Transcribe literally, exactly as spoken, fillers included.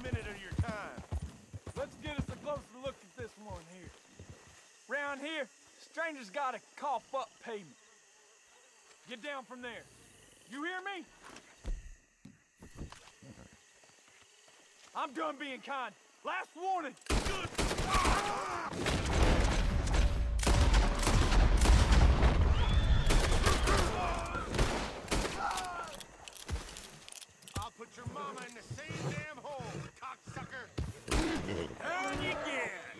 minute of your time. Let's get us a closer look at this one here. Round here, strangers gotta cough up payment. Get down from there. You hear me? I'm done being kind. Last warning. Good. Ah! I'll put your mama in the same damn hole, cocksucker! Down you get!